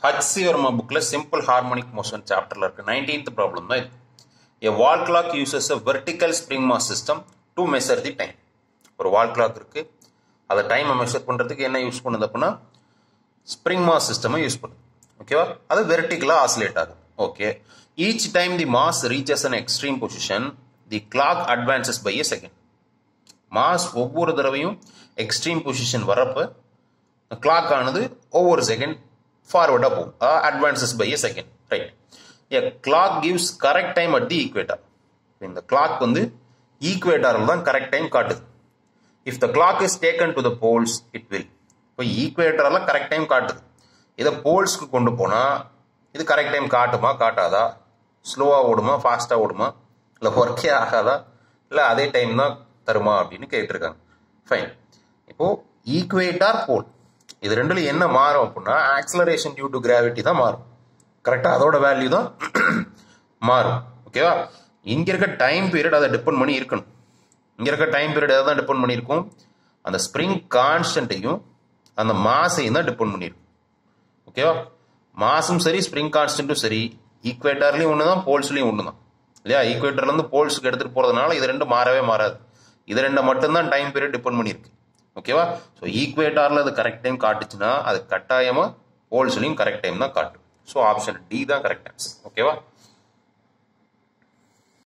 HC Verma bookல simple harmonic motion chapterல இருக்கு 19th problem தான் இது. A wall clock uses a vertical spring mass system to measure the time. ஒரு wall clock இருக்கு. அத time measure பண்றதுக்கு என்ன யூஸ் பண்ணுது அப்படினா ஸ்ப்ரிங் மாஸ் சிஸ்டம் யூஸ் பண்ணுது. ஓகேவா? அது வெர்டிகலா ஆசிலேட் ஆகுது. Okay. Each time the mass reaches an extreme position, the clock advances by a second. Mass ஒவ்வொரு தடவையும் எக்ஸ்ட்ரீம் பொசிஷன் வரப்ப கிளாக் ஆனது ஒவ்வொரு செகண்ட் ஃபார்வர்டா போகும். Advances by a second. Right. A clock gives correct time at the equator. இந்த clock வந்து ஈக்குவேட்டர்ல தான் கரெக்ட் டைம் காட்டுது. If the clock is taken to the poles, it will. இப்போ ஈக்குவேட்டர்ல கரெக்ட் டைம் காட்டுது. இதை போல்ஸ்க்கு கொண்டு போனா இது கரெக்ட் டைம் காட்டுமா காட்டாதா, ஸ்லோவா ஓடுமா ஃபாஸ்டா ஓடுமா, இல்லை ஒர்க்கே ஆகாதா, இல்லை அதே டைம் தான் தருமா அப்படின்னு கேட்டிருக்காங்க. ஃபைன். இப்போ ஈக்குவேட்டார் போல் இது ரெண்டுல என்ன மாறும் அப்படின்னா ஆக்சலரேஷன் டியூ டு கிராவிட்டி தான் மாறும். கரெக்டா அதோட வேல்யூ தான் மாறும். ஓகேவா? இங்க இருக்க டைம் பீரியட் அதை டிபெண்ட் பண்ணி இருக்கணும். இங்க இருக்க டைம் பீரியட் எதை தான் டிபெண்ட் பண்ணியிருக்கும், அந்த ஸ்ப்ரிங் கான்ஸ்டன்ட்டையும் அந்த மாசையும் தான் டிபெண்ட் பண்ணியிருக்கும். ஓகேவா? மாசும் சரி ஸ்ப்ரிங் கான்ஸ்டன்ட்டும் சரி ஈக்குவேட்டர்லயும் ஒண்ணுதான் போல்ஸ்லயும் ஒண்ணுதான் இல்லையா? ஈக்குவேட்டர்ல இருந்து போல்ஸ்க்கு எடுத்துட்டு போறதுனால இது ரெண்டும் மாறவே மாறாது. இது ரெண்டு மட்டும்தான் டைம் பீரியட் டிபெண்ட் பண்ணியிருக்கு. ஓகேவா? ஸோ ஈக்குவேட்டர்ல அது கரெக்ட் டைம் காட்டுச்சுன்னா அது கட்டாயமா போல்ஸ்லயும் கரெக்ட் டைம் தான் காட்டும். ஸோ ஆப்ஷன் டி தான் கரெக்ட் ஆன்சர். ஓகேவா?